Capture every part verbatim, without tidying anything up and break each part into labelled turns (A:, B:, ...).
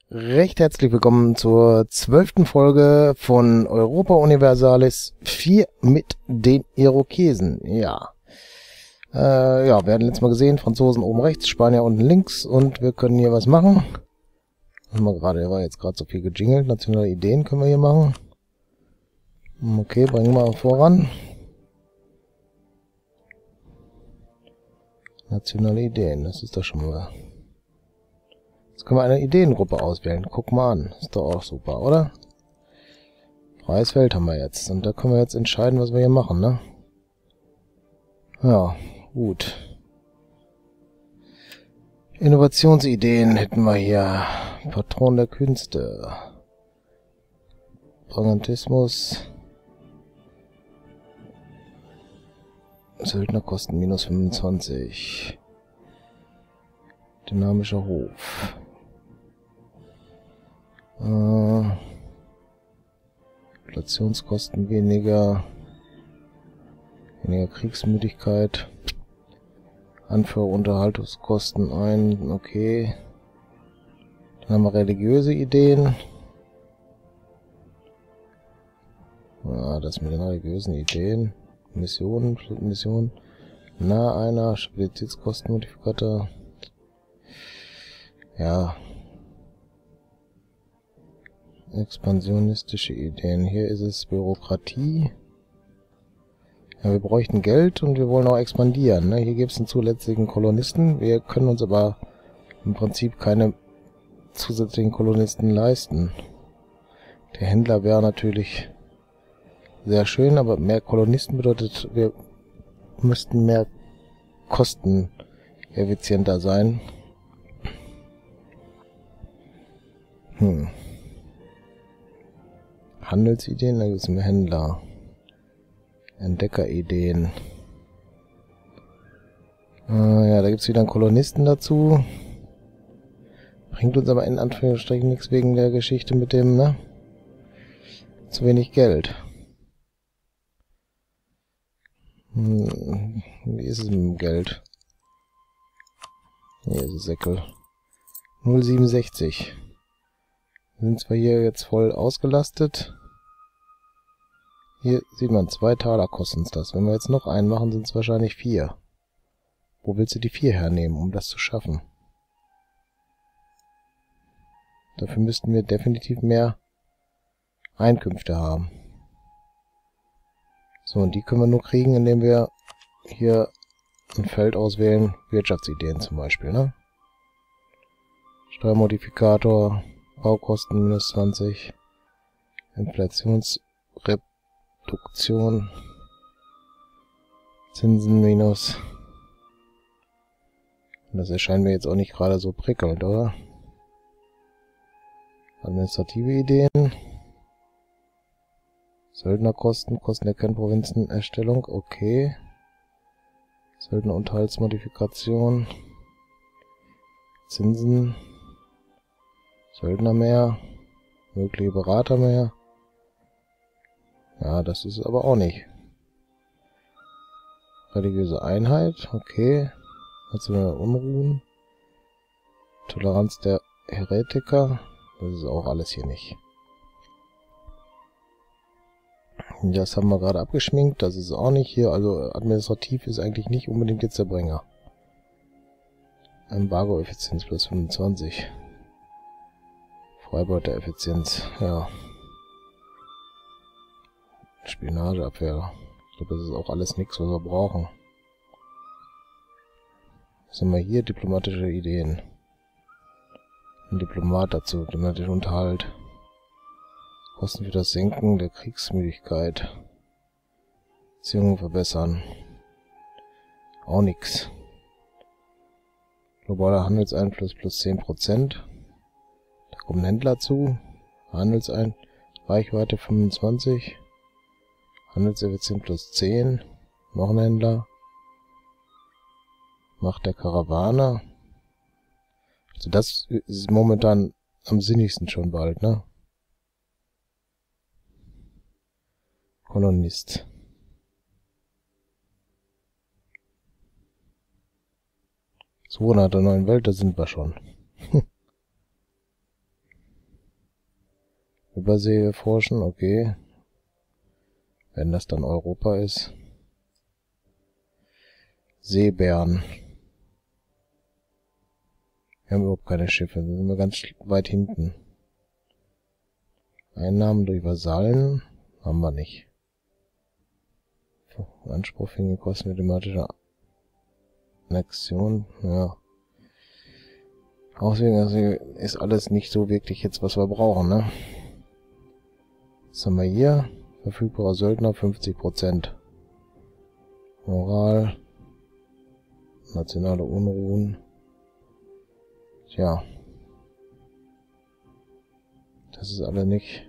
A: Recht herzlich willkommen zur zwölften Folge von Europa Universalis vier mit den Irokesen. Ja, äh, ja, wir hatten letztes Mal gesehen, Franzosen oben rechts, Spanier unten links und wir können hier was machen. Haben wir gerade, er war jetzt gerade so viel gejingelt, nationale Ideen können wir hier machen. Okay, bringen wir voran. Nationale Ideen, das ist doch schon mal... Jetzt können wir eine Ideengruppe auswählen. Guck mal an. Ist doch auch super, oder? Freies Feld haben wir jetzt. Und da können wir jetzt entscheiden, was wir hier machen, ne? Ja, gut. Innovationsideen hätten wir hier. Patron der Künste. Pragmatismus. Söldnerkosten minus fünfundzwanzig. Dynamischer Hof. Äh, Inflationskosten weniger. Weniger Kriegsmüdigkeit. Anführerunterhaltungskosten ein. Okay. Dann haben wir religiöse Ideen. Ah, das mit den religiösen Ideen. Missionen, Missionen. Na, einer. Stabilitätskostenmodifikator. Ja. Expansionistische Ideen. Hier ist es Bürokratie. Ja, wir bräuchten Geld und wir wollen auch expandieren. Ne? Hier gibt es einen zusätzlichen Kolonisten. Wir können uns aber im Prinzip keine zusätzlichen Kolonisten leisten. Der Händler wäre natürlich sehr schön, aber mehr Kolonisten bedeutet, wir müssten mehr kosteneffizienter sein. Hm. Handelsideen, da gibt es einen Händler. Entdeckerideen. Äh, ja, da gibt es wieder einen Kolonisten dazu. Bringt uns aber in Anführungsstrichen nichts wegen der Geschichte mit dem, ne? Zu wenig Geld. Hm, wie ist es mit dem Geld? Hier ist es Säckel. null Komma siebenundsechzig. Sind zwar hier jetzt voll ausgelastet. Hier sieht man, zwei Taler kosten uns das. Wenn wir jetzt noch einen machen, sind es wahrscheinlich vier. Wo willst du die vier hernehmen, um das zu schaffen? Dafür müssten wir definitiv mehr Einkünfte haben. So, und die können wir nur kriegen, indem wir hier ein Feld auswählen. Wirtschaftsideen zum Beispiel, ne? Steuermodifikator. Baukosten minus zwanzig. Inflationsreduktion. Zinsen minus. Das erscheint mir jetzt auch nicht gerade so prickelnd, oder? Administrative Ideen. Söldnerkosten, Kosten der Kernprovinzen, Erstellung, okay. Söldnerunterhaltsmodifikation. Zinsen. Söldner mehr. Mögliche Berater mehr. Ja, das ist aber auch nicht. Religiöse Einheit, okay. Nationale Unruhen. Toleranz der Heretiker. Das ist auch alles hier nicht. Das haben wir gerade abgeschminkt. Das ist auch nicht hier. Also administrativ ist eigentlich nicht unbedingt jetzt der Bringer. Embargo-Effizienz plus fünfundzwanzig. Freibeutereffizienz, ja. Spionageabwehr. Ich glaube, das ist auch alles nichts, was wir brauchen. Was haben wir hier? Diplomatische Ideen. Ein Diplomat dazu, diplomatischen Unterhalt. Kosten für das Senken der Kriegsmüdigkeit. Beziehungen verbessern. Auch nix. Globaler Handelseinfluss plus zehn Prozent. Da kommt ein Händler zu. Handelsein. Reichweite fünfundzwanzig. Handelseffizienz plus zehn. Noch ein Händler. Macht der Karawane. Also das ist momentan am sinnigsten schon bald, ne? Kolonist. zweihundert der neuen Welt, da sind wir schon. Übersee erforschen, okay. Wenn das dann Europa ist. Seebären. Wir haben überhaupt keine Schiffe, da sind wir ganz weit hinten. Einnahmen durch Vasallen haben wir nicht. Anspruch fing Kosten mathematischer Annexion, ja. Außerdem also ist alles nicht so wirklich jetzt, was wir brauchen, ne? Was haben wir hier? Verfügbarer Söldner fünfzig Prozent. Moral. Nationale Unruhen. Tja. Das ist alle nicht.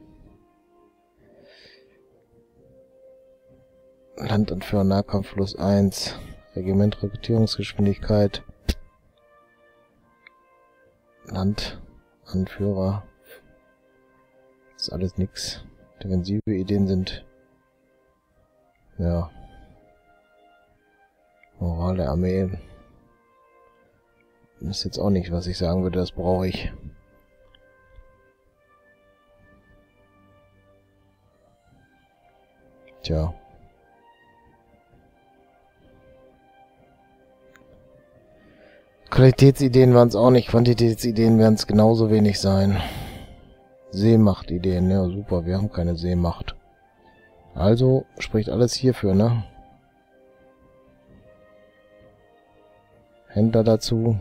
A: Landanführer Nahkampf plus eins. Regiment Rekrutierungsgeschwindigkeit. Landanführer. Das ist alles nix. Defensive Ideen sind. Ja. Moral der Armee. Das ist jetzt auch nicht, was ich sagen würde, das brauche ich. Tja. Qualitätsideen waren es auch nicht, Quantitätsideen werden es genauso wenig sein. Seemachtideen, ja super, wir haben keine Seemacht. Also spricht alles hierfür, ne? Händler dazu.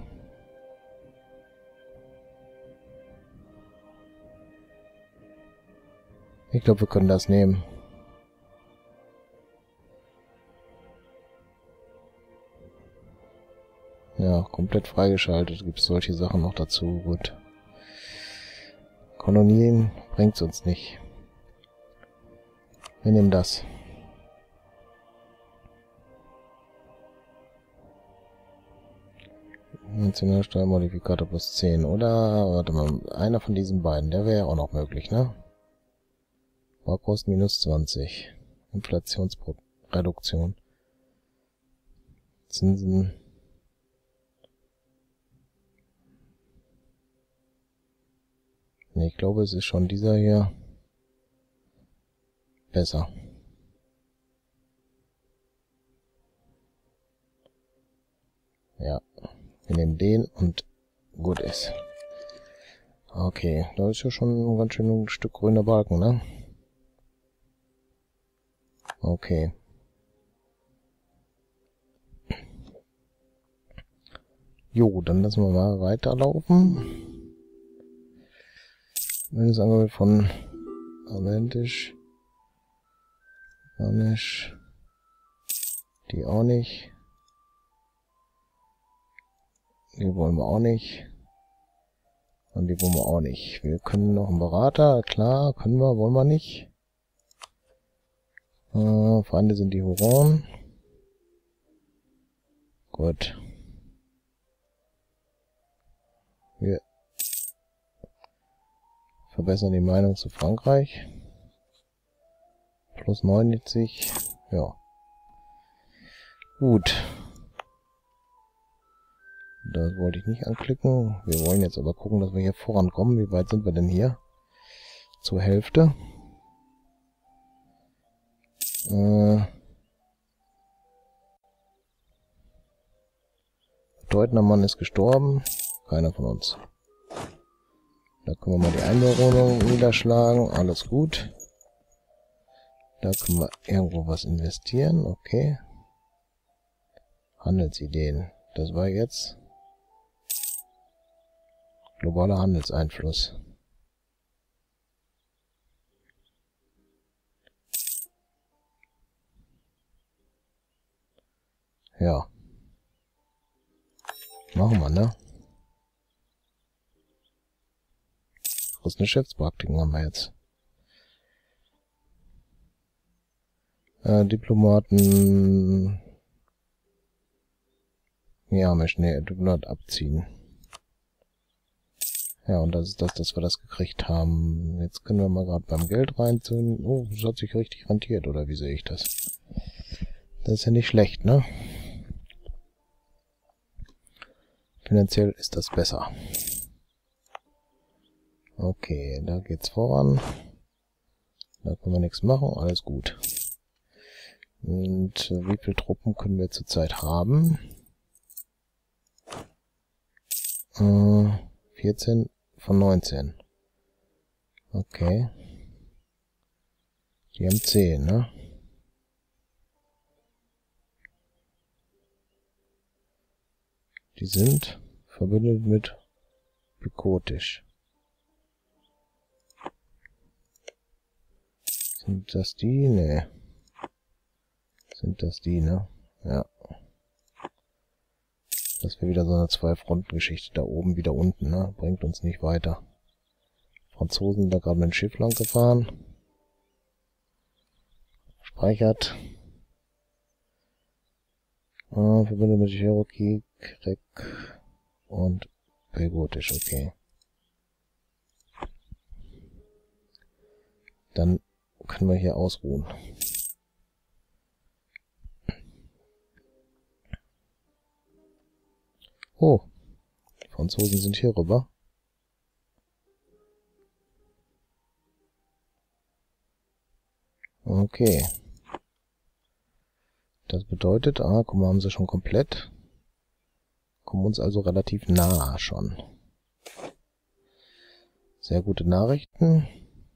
A: Ich glaube, wir können das nehmen. Ja, komplett freigeschaltet. Gibt es solche Sachen noch dazu. Gut. Kolonien bringt es uns nicht. Wir nehmen das. Nationalsteuermodifikator plus zehn. Oder, warte mal, einer von diesen beiden. Der wäre ja auch noch möglich, ne? Baukosten minus zwanzig. Inflationsreduktion. Zinsen. Ne, ich glaube, es ist schon dieser hier besser. Ja, wir nehmen den und gut ist. Okay, da ist ja schon ein ganz schön ein Stück grüner Balken, ne? Okay. Jo, dann lassen wir mal weiterlaufen. Angebot von Aventisch. Amish. Die auch nicht. Die wollen wir auch nicht. Und die wollen wir auch nicht. Wir können noch einen Berater, klar, können wir, wollen wir nicht. Äh, Feinde sind die Huron. Gut. Wir verbessern die Meinung zu Frankreich. Plus neunzig. Ja. Gut. Das wollte ich nicht anklicken. Wir wollen jetzt aber gucken, dass wir hier vorankommen. Wie weit sind wir denn hier? Zur Hälfte. Äh. Bedeutender Mann ist gestorben. Keiner von uns. Da können wir mal die Einbewohnung niederschlagen. Alles gut. Da können wir irgendwo was investieren. Okay. Handelsideen. Das war jetzt globaler Handelseinfluss. Ja. Machen wir, ne? Russische Geschäftspraktiken haben wir jetzt. Äh, Diplomaten... Ja, möchten nee, Diplomat abziehen. Ja, und das ist das, dass wir das gekriegt haben. Jetzt können wir mal gerade beim Geld reinziehen. Oh, das hat sich richtig rentiert, oder wie sehe ich das? Das ist ja nicht schlecht, ne? Finanziell ist das besser. Okay, da geht's voran. Da können wir nichts machen, alles gut. Und äh, wie viele Truppen können wir zurzeit haben? Äh, vierzehn von neunzehn. Okay. Die haben zehn, ne? Die sind verbündet mit Bikotisch. Sind das die? Nee. Sind das die, ne? Ja. Das wäre wieder so eine Zwei-Fronten-Geschichte. Da oben, wieder unten, ne? Bringt uns nicht weiter. Franzosen sind da gerade mit dem Schiff lang gefahren. Speichert. Ah, verbindet mit Cherokee, Crack und Bikotisch, okay. Dann können wir hier ausruhen. Oh, die Franzosen sind hier rüber. Okay. Das bedeutet, ah, guck mal, haben sie schon komplett. Kommen uns also relativ nah schon. Sehr gute Nachrichten.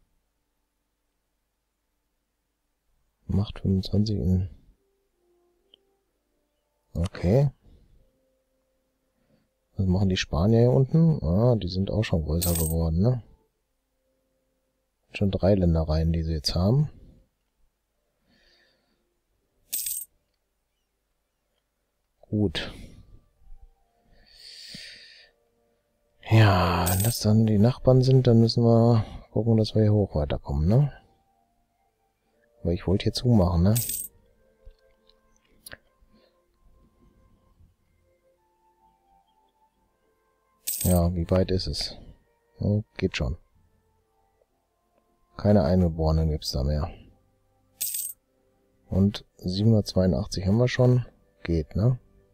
A: Macht fünfundzwanzig in... Okay. Was machen die Spanier hier unten? Ah, die sind auch schon größer geworden, ne? Schon drei Ländereien, die sie jetzt haben. Gut. Ja, wenn das dann die Nachbarn sind, dann müssen wir gucken, dass wir hier hoch weiterkommen, ne? Aber ich wollte hier zumachen, ne? Ja, wie weit ist es? Ja, geht schon. Keine Eingeborenen gibt's da mehr. Und siebenhundertzweiundachtzig haben wir schon. Geht, ne?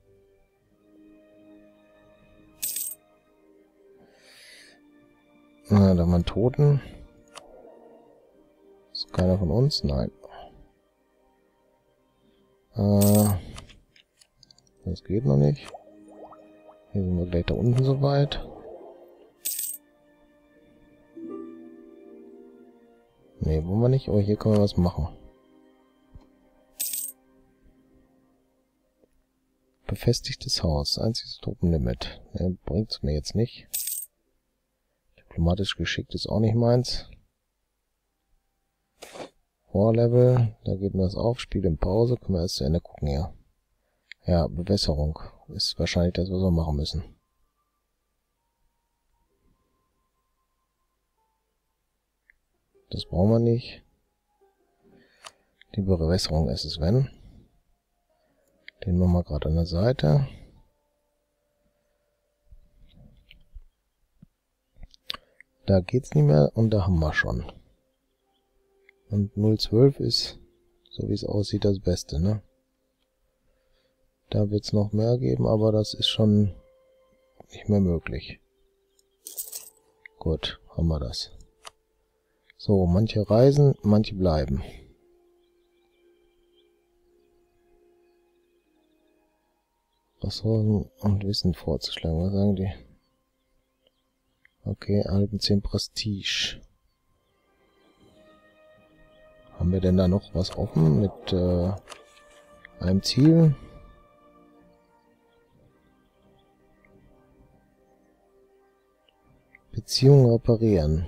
A: Na, da haben wir einen Toten. Ist keiner von uns? Nein. Äh, das geht noch nicht. Hier sind wir gleich da unten soweit. Ne, wollen wir nicht, aber hier können wir was machen. Befestigtes Haus. Einziges Truppenlimit. Ne, bringt's mir jetzt nicht. Diplomatisch geschickt ist auch nicht meins. Vorlevel, da geht mir das auf. Spiel in Pause. Können wir erst zu Ende gucken, ja. Ja, Bewässerung ist wahrscheinlich das, was wir machen müssen. Das brauchen wir nicht. Die Bewässerung ist es, wenn. Den machen wir gerade an der Seite. Da geht's nicht mehr und da haben wir schon. Und null zwölf ist, so wie es aussieht, das Beste, ne? Da wird's noch mehr geben, aber das ist schon nicht mehr möglich. Gut, haben wir das. So, manche reisen, manche bleiben. Ressourcen und Wissen vorzuschlagen. Was sagen die? Okay, erhalten zehn Prestige. Haben wir denn da noch was offen mit äh, einem Ziel? Beziehung reparieren.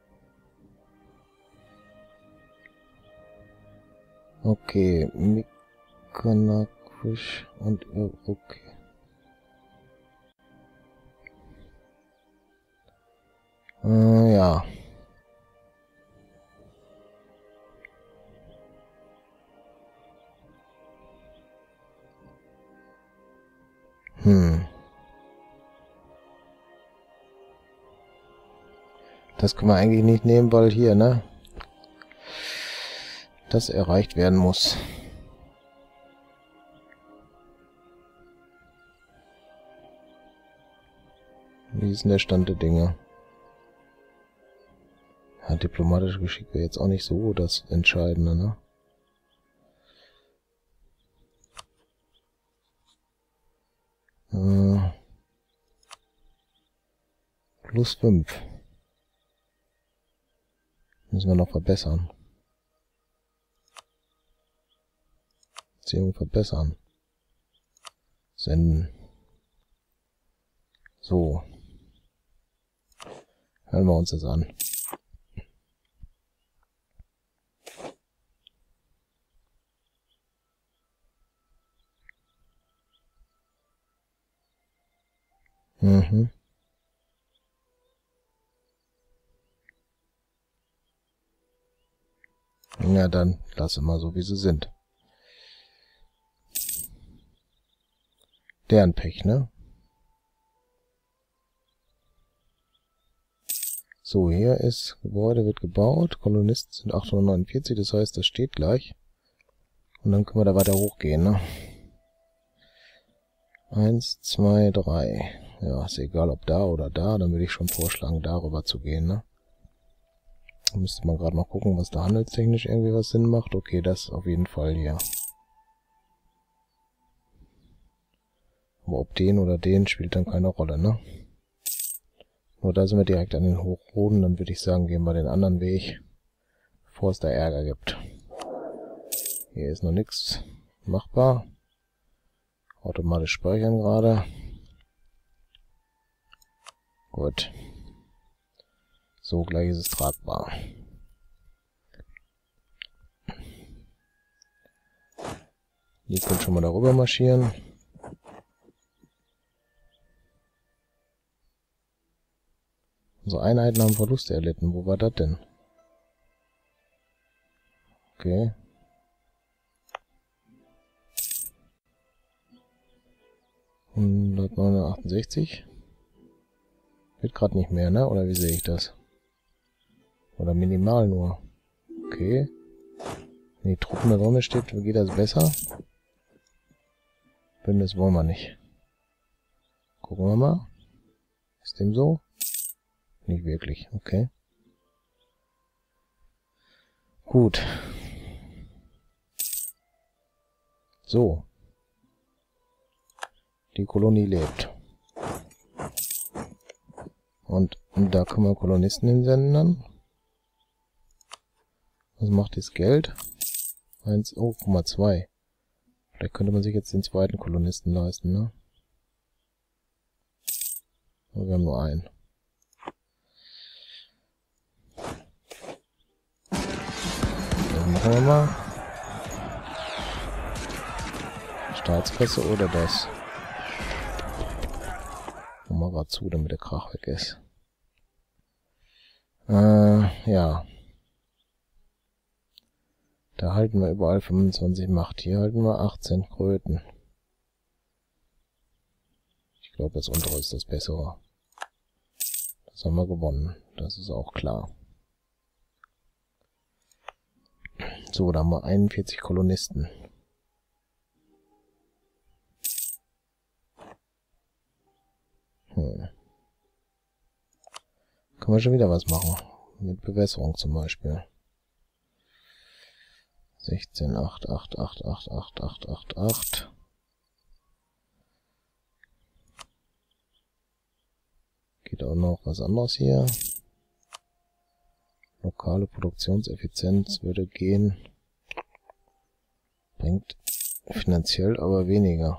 A: Okay, Mikanakwisch und okay. Äh, ja. Hm. Das können wir eigentlich nicht nehmen, weil hier, ne? Das erreicht werden muss. Wie ist denn der Stand der Dinge? Ja, Ja, diplomatische Geschick wäre jetzt auch nicht so das Entscheidende, ne? Äh, plus fünf. Müssen wir noch verbessern. Beziehung verbessern. Senden. So. Hören wir uns das an. Mhm. Ja, dann lass mal so, wie sie sind. Deren Pech, ne? So, hier ist Gebäude wird gebaut. Kolonisten sind achthundertneunundvierzig, das heißt, das steht gleich. Und dann können wir da weiter hochgehen, ne? Eins, zwei, drei. Ja, ist egal, ob da oder da. Dann würde ich schon vorschlagen, darüber zu gehen, ne? Da müsste man gerade noch gucken, was da handelstechnisch irgendwie was Sinn macht. Okay, das auf jeden Fall hier. Aber ob den oder den spielt dann keine Rolle, ne? Nur da sind wir direkt an den Hochroden. Dann würde ich sagen, gehen wir den anderen Weg, bevor es da Ärger gibt. Hier ist noch nichts machbar. Automatisch speichern gerade. Gut. So, gleich ist es tragbar. Die können schon mal darüber marschieren. Unsere Einheiten haben Verluste erlitten. Wo war das denn? Okay. hundertneunundachtzig. Wird gerade nicht mehr, ne? Oder wie sehe ich das? Oder minimal nur. Okay. Wenn die Truppen da drin steht, geht das besser? Bündnis wollen wir nicht. Gucken wir mal. Ist dem so? Nicht wirklich, okay. Gut. So. Die Kolonie lebt. Und, und da können wir Kolonisten hinsenden dann. Was macht das Geld? eins, oh, guck mal, zwei. Vielleicht könnte man sich jetzt den zweiten Kolonisten leisten, ne? Aber wir haben nur einen. Das machen wir mal. Staatskasse oder das? Machen wir gerade zu, damit der Krach weg ist. Äh, ja. Da halten wir überall fünfundzwanzig Macht. Hier halten wir achtzehn Kröten. Ich glaube, das untere ist das bessere. Das haben wir gewonnen. Das ist auch klar. So, da haben wir einundvierzig Kolonisten. Hm. Können wir schon wieder was machen. Mit Bewässerung zum Beispiel. sechzehn, acht, acht, acht, acht, acht, acht, acht, acht. Geht auch noch was anderes hier. Lokale Produktionseffizienz würde gehen. Bringt finanziell aber weniger.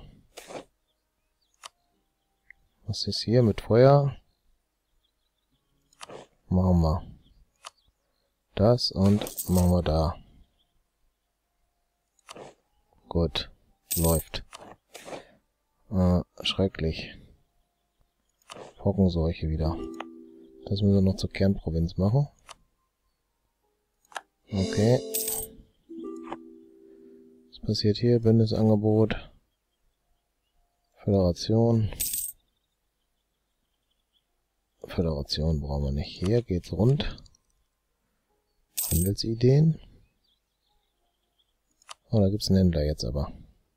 A: Was ist hier mit Feuer? Machen wir das und machen wir da. Gut, läuft. Äh, schrecklich. Pockenseuche wieder. Das müssen wir noch zur Kernprovinz machen. Okay. Was passiert hier? Bündnisangebot. Föderation. Föderation brauchen wir nicht. Hier geht's rund. Handelsideen. Oh, da gibt's einen Händler jetzt aber.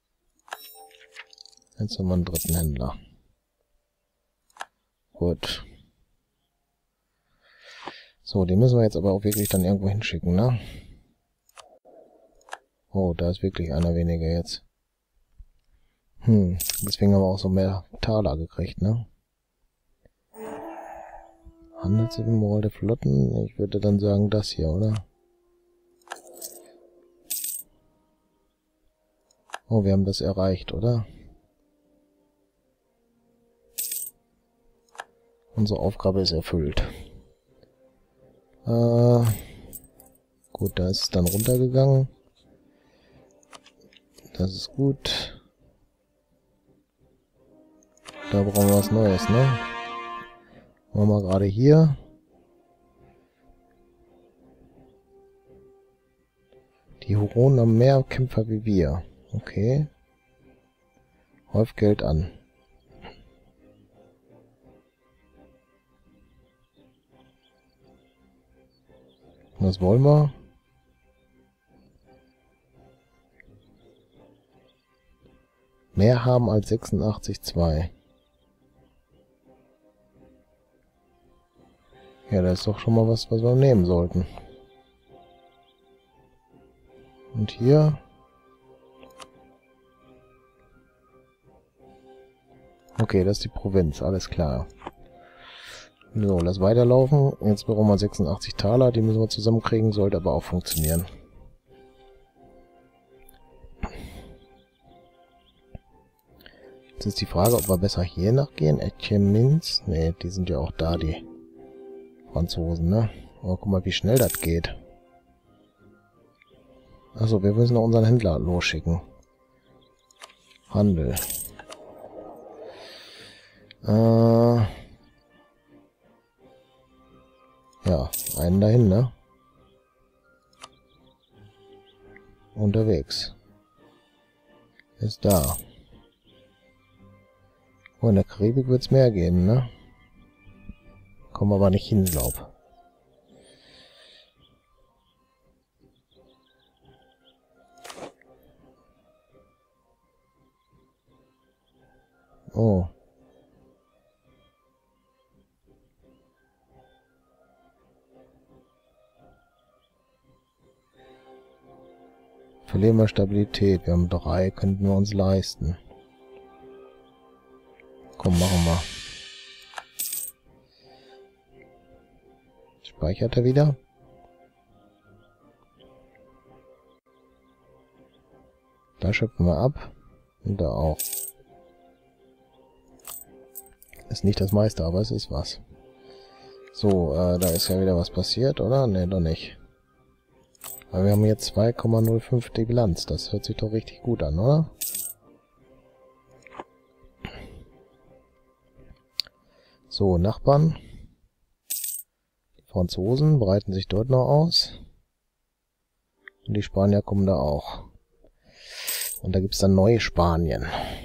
A: Jetzt haben wir einen dritten Händler. Gut. So, den müssen wir jetzt aber auch wirklich dann irgendwo hinschicken, ne? Oh, da ist wirklich einer weniger jetzt. Hm, deswegen haben wir auch so mehr Taler gekriegt, ne? Handelssymbol der Flotten, ich würde dann sagen das hier, oder? Oh, wir haben das erreicht, oder? Unsere Aufgabe ist erfüllt. Äh, gut, da ist es dann runtergegangen. Das ist gut. Da brauchen wir was Neues, ne? Machen wir gerade hier. Die Huronen haben mehr Kämpfer wie wir. Okay. Häuft Geld an. Was wollen wir? Mehr haben als sechsundachtzig Komma zwei. Ja, das ist doch schon mal was, was wir nehmen sollten. Und hier... Okay, das ist die Provinz, alles klar. So, lass weiterlaufen. Jetzt brauchen wir sechsundachtzig Taler, die müssen wir zusammenkriegen, sollte aber auch funktionieren. Jetzt ist die Frage, ob wir besser hier nachgehen. Etchemins. Ne, die sind ja auch da, die Franzosen, ne? Aber guck mal, wie schnell das geht. Achso, wir müssen noch unseren Händler losschicken. Handel. Äh... Ja, einen dahin, ne? Unterwegs. Ist da. Oh, in der Karibik wird's mehr gehen, ne? Kommen wir aber nicht hin, glaub. Oh. Verlieren wir Stabilität. Wir haben drei, könnten wir uns leisten. Komm, machen wir. Speichert er wieder? Da schöpfen wir ab. Und da auch. Ist nicht das meiste, aber es ist was. So, äh, da ist ja wieder was passiert, oder? Ne, doch nicht. Aber wir haben jetzt zwei Komma null fünf die Bilanz. Das hört sich doch richtig gut an, oder? So, Nachbarn. Die Franzosen breiten sich dort noch aus. Und die Spanier kommen da auch. Und da gibt's dann neue Spanien.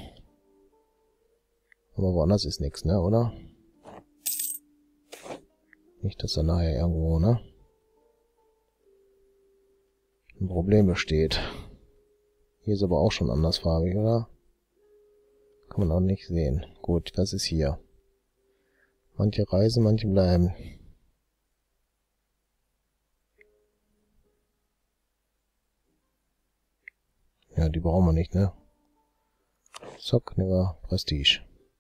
A: Aber woanders ist nichts, ne, oder? Nicht, dass da nachher irgendwo, ne? Ein Problem besteht. Hier ist aber auch schon andersfarbig, oder? Kann man auch nicht sehen. Gut, was ist hier? Manche reisen, manche bleiben. Ja, die brauchen wir nicht, ne? Zack, nehmen wir Prestige.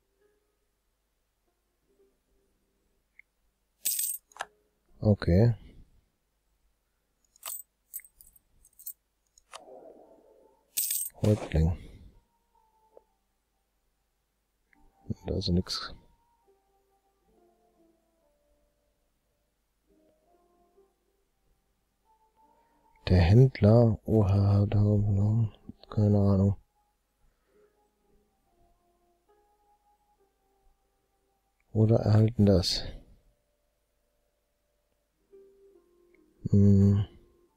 A: Okay. Häuptling. Da ist nix. Der Händler. Oha, da, keine Ahnung. Oder erhalten das. Hm.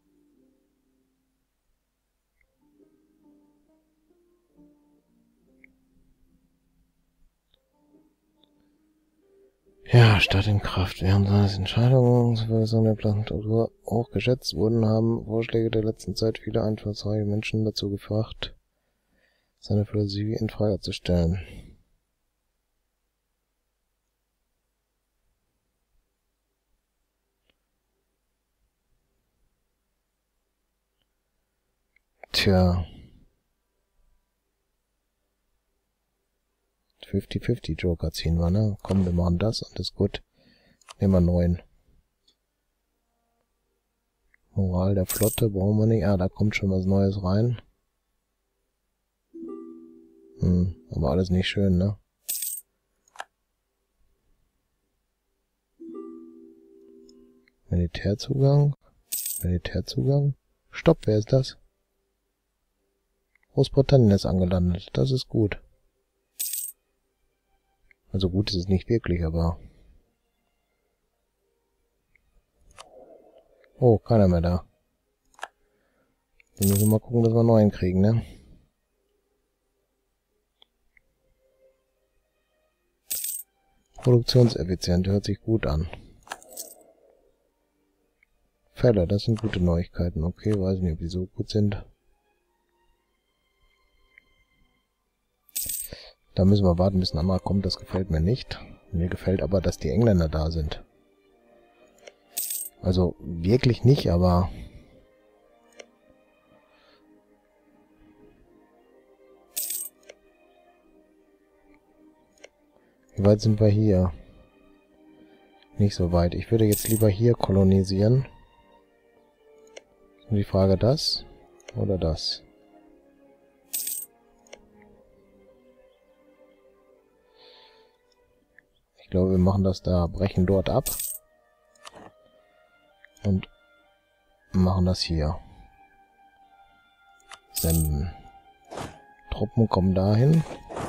A: Ja, Stadt in Kraft. Während seines Entscheidungsverfassung der Plankultur hoch geschätzt wurden, haben Vorschläge der letzten Zeit viele einflussreiche Menschen dazu gebracht, seine Philosophie in Frage zu stellen. Tja. fünfzig fünfzig Joker ziehen wir, ne? Komm, wir machen das und ist gut. Nehmen wir neun. Moral der Flotte brauchen wir nicht. Ah, da kommt schon was Neues rein. Hm, aber alles nicht schön, ne? Militärzugang. Militärzugang. Stopp, wer ist das? Großbritannien ist angelandet. Das ist gut. Also gut ist es nicht wirklich, aber... Oh, keiner mehr da. Wir müssen mal gucken, dass wir einen neuen kriegen, ne? Produktionseffizient, hört sich gut an. Fälle, das sind gute Neuigkeiten. Okay, weiß nicht, ob die so gut sind. Da müssen wir warten, bis ein anderer kommt. Das gefällt mir nicht. Mir gefällt aber, dass die Engländer da sind. Also wirklich nicht, aber... Wie weit sind wir hier? Nicht so weit. Ich würde jetzt lieber hier kolonisieren. Und die Frage, das oder das? Ich glaube, wir machen das da, brechen dort ab. Und machen das hier. Senden. Truppen kommen dahin.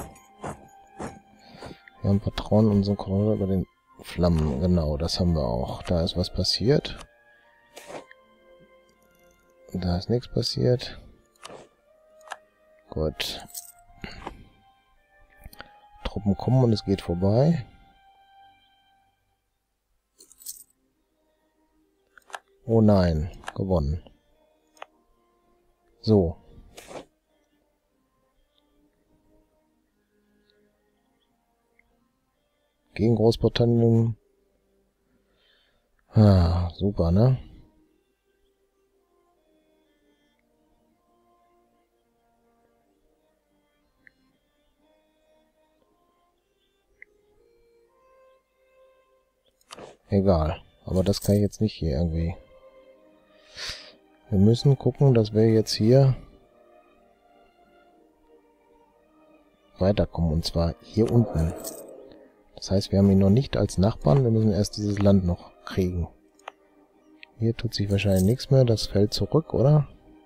A: Wir haben Vertrauen in unseren Kontrolle über den Flammen. Genau, das haben wir auch. Da ist was passiert. Da ist nichts passiert. Gut. Truppen kommen und es geht vorbei. Oh nein, gewonnen. So. Gegen Großbritannien. Ah, super, ne? Egal. Aber das kann ich jetzt nicht hier irgendwie. Wir müssen gucken, dass wir jetzt hier weiterkommen. Und zwar hier unten. Das heißt, wir haben ihn noch nicht als Nachbarn. Wir müssen erst dieses Land noch kriegen. Hier tut sich wahrscheinlich nichts mehr. Das fällt zurück, oder?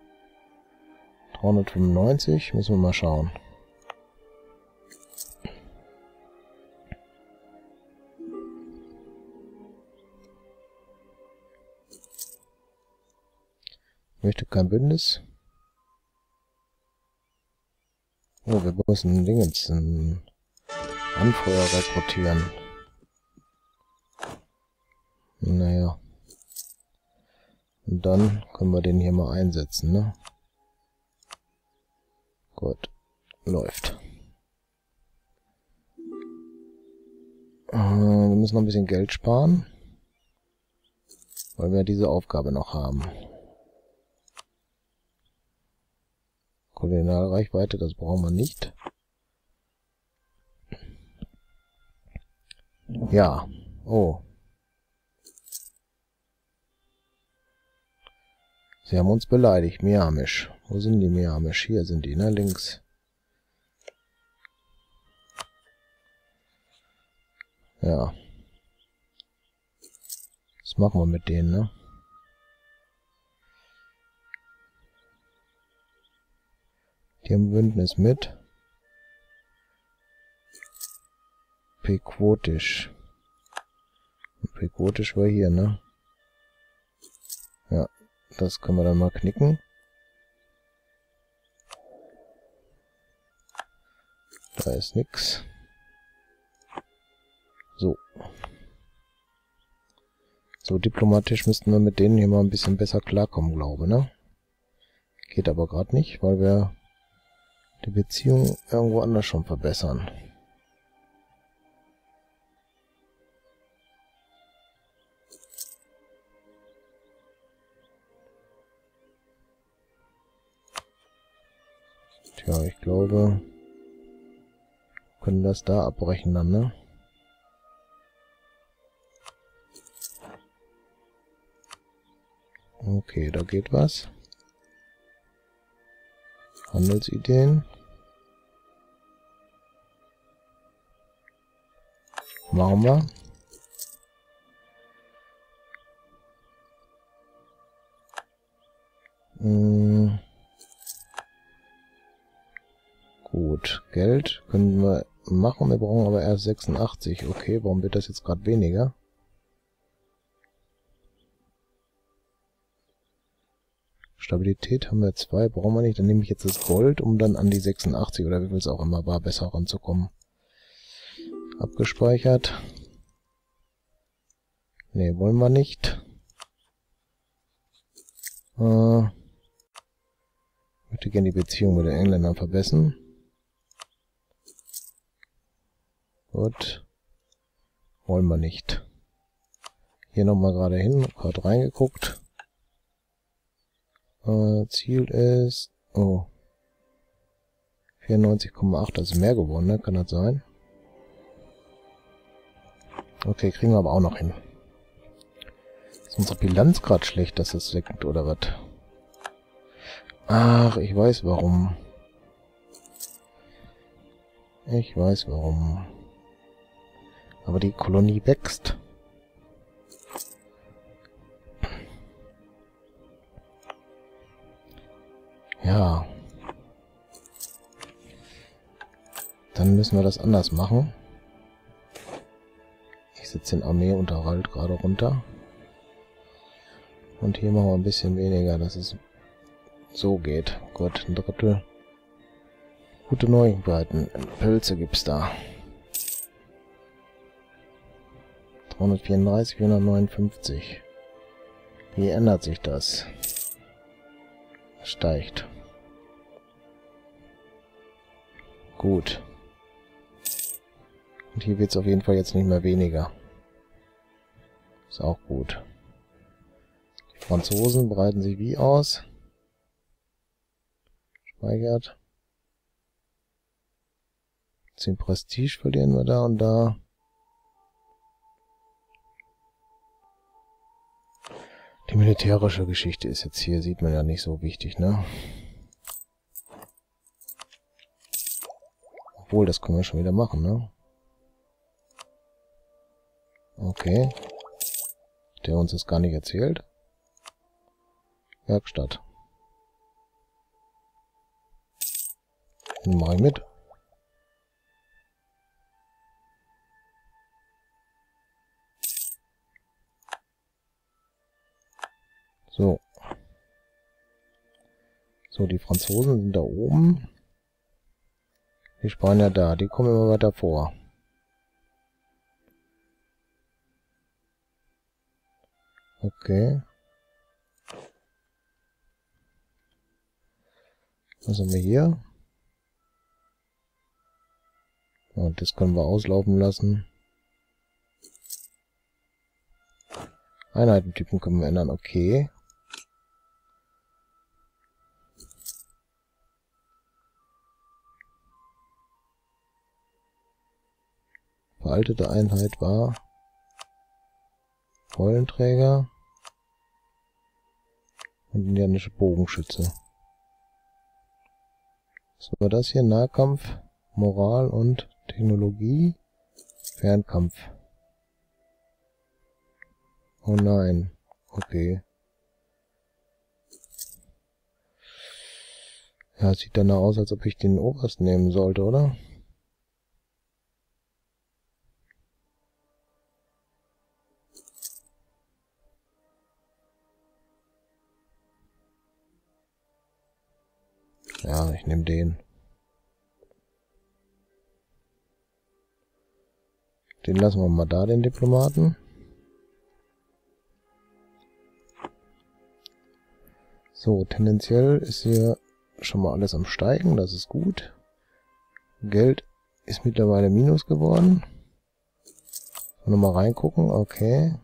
A: dreihundertfünfundneunzig. Müssen wir mal schauen. Ich möchte kein Bündnis. Oh, wir müssen Dingens, einen Anführer rekrutieren. Naja. Und dann können wir den hier mal einsetzen, ne? Gut. Läuft. Äh, wir müssen noch ein bisschen Geld sparen. Weil wir diese Aufgabe noch haben. Kolonialreichweite, das brauchen wir nicht. Ja. Oh. Sie haben uns beleidigt. Miamisch. Wo sind die Miamisch? Hier sind die, ne? Links. Ja. Was machen wir mit denen, ne? Die haben Bündnis mit. Pequotisch. Pequotisch war hier, ne? Ja, das können wir dann mal knicken. Da ist nix. So. So, diplomatisch müssten wir mit denen hier mal ein bisschen besser klarkommen, glaube ich, ne? Geht aber gerade nicht, weil wir die Beziehung irgendwo anders schon verbessern. Tja, ich glaube, können das da abbrechen dann, ne? Okay, da geht was. Handelsideen. Machen wir. Hm. Gut, Geld können wir machen, wir brauchen aber erst sechsundachtzig. Okay, warum wird das jetzt gerade weniger? Stabilität haben wir zwei, brauchen wir nicht. Dann nehme ich jetzt das Gold, um dann an die sechsundachtzig oder wie viel es auch immer war, besser ranzukommen. Abgespeichert. Ne, wollen wir nicht. Äh, ich möchte gerne die Beziehung mit den Engländern verbessern. Gut. Wollen wir nicht. Hier nochmal gerade hin, gerade reingeguckt. Äh, Ziel ist... Oh. vierundneunzig Komma acht, das ist mehr geworden, ne? Kann das sein? Okay, kriegen wir aber auch noch hin. Ist unsere Bilanz gerade schlecht, dass es weckt, oder was? Ach, ich weiß warum. Ich weiß warum. Aber die Kolonie wächst. Ja. Dann müssen wir das anders machen. Ich setze den Armeeunterhalt gerade runter. Und hier machen wir ein bisschen weniger, dass es so geht. Gut, ein Drittel. Gute Neuigkeiten. Pilze gibt's da. dreihundertvierunddreißig, vierhundertneunundfünfzig. Wie ändert sich das? Es steigt. Gut. Und hier wird es auf jeden Fall jetzt nicht mehr weniger. Ist auch gut. Die Franzosen breiten sich wie aus? Speichert. zehn Prestige verlieren wir da und da. Die militärische Geschichte ist jetzt hier, sieht man ja nicht so wichtig, ne? Obwohl, das können wir schon wieder machen, ne? Okay. Der uns das gar nicht erzählt. Werkstatt. Mach ich mit. So. So, die Franzosen sind da oben. Die Spanier da. Die kommen immer weiter vor. Okay. Was haben wir hier? Und das können wir auslaufen lassen. Einheitentypen können wir ändern. Okay. Veraltete Einheit war Keulenträger und indianische Bogenschütze. Was war das hier? Nahkampf, Moral und Technologie, Fernkampf. Oh nein. Okay. Ja, sieht danach aus, als ob ich den Oberst nehmen sollte, oder? Ja, ich nehme den. Den lassen wir mal da, den Diplomaten. So, tendenziell ist hier schon mal alles am Steigen, das ist gut. Geld ist mittlerweile minus geworden. Nochmal reingucken, okay.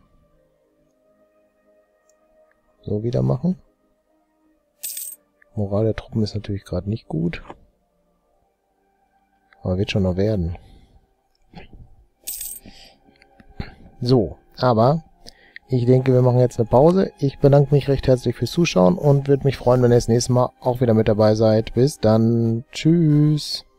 A: So wieder machen. Moral der Truppen ist natürlich gerade nicht gut. Aber wird schon noch werden. So, aber ich denke, wir machen jetzt eine Pause. Ich bedanke mich recht herzlich fürs Zuschauen und würde mich freuen, wenn ihr das nächste Mal auch wieder mit dabei seid. Bis dann. Tschüss.